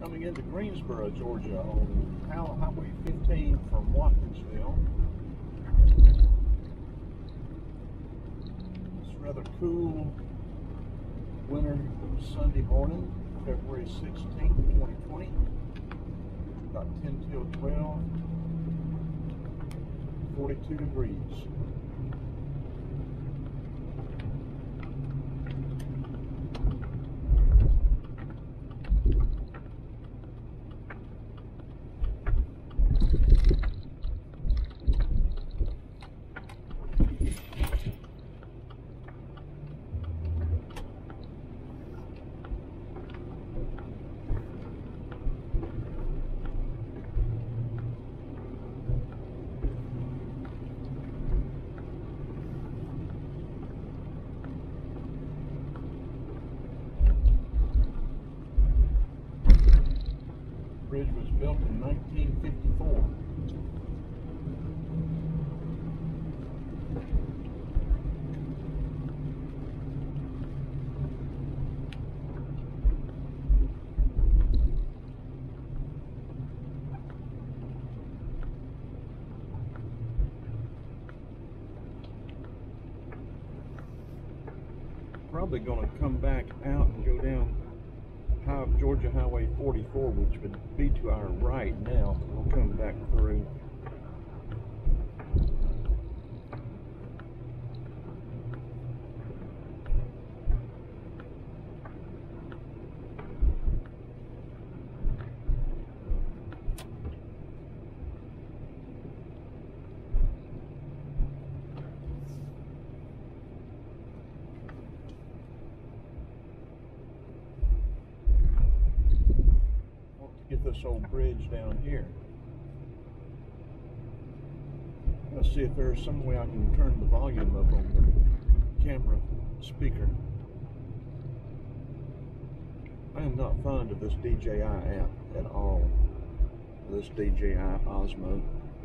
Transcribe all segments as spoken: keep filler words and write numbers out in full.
coming into Greensboro, Georgia on Highway fifteen from Watkinsville. It's a rather cool winter Sunday morning, February sixteenth, twenty twenty. About ten till twelve, forty-two degrees. The bridge was built in nineteen fifty-four. Probably going to come back out and go down Georgia Highway forty-four, which would be to our right now. We'll come back through. Get this old bridge down here. Let's see if there's some way I can turn the volume up on the camera speaker. I am not fond of this D J I app at all. This D J I Osmo.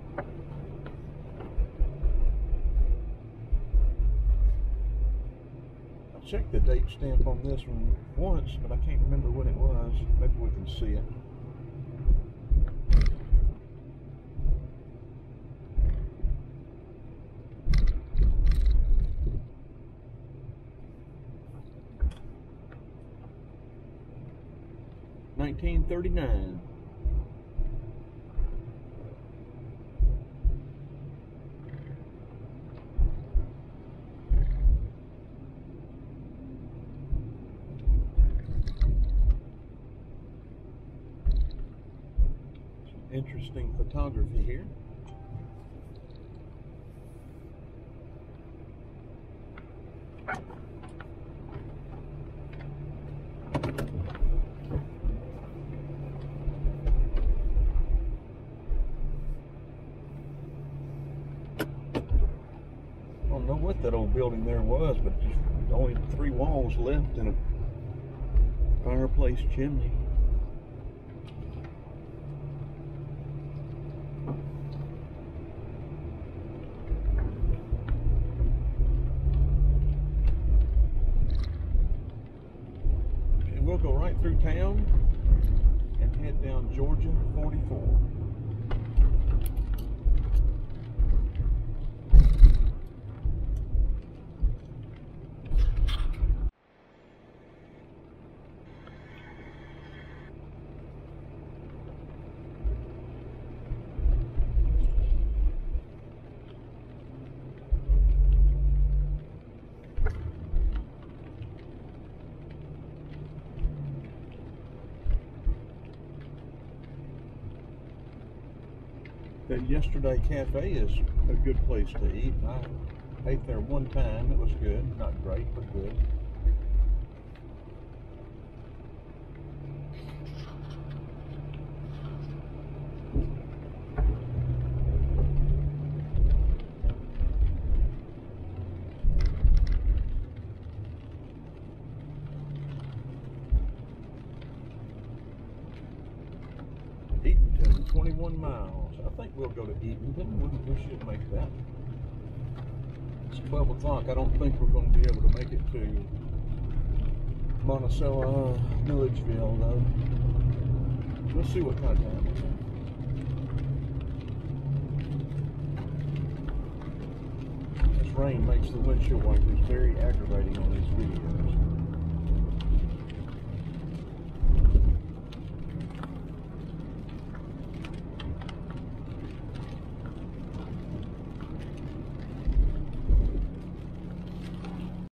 I checked the date stamp on this one once, but I can't remember when it was. Maybe we can see it. nineteen thirty-nine. Some interesting photography here. I don't know what that old building there was, but just only three walls left and a fireplace chimney. Okay, we'll go right through town and head down Georgia forty-four. The Yesterday Cafe is a good place to eat. I ate there one time. It was good. Not great, but good. Eatonton, twenty-one miles. I think we'll go to Eatonton. We, we should make that. It's twelve o'clock. I don't think we're going to be able to make it to Monticello, Milledgeville, though. Let's see what kind of time we have. This rain makes the windshield wipers very aggravating on these videos.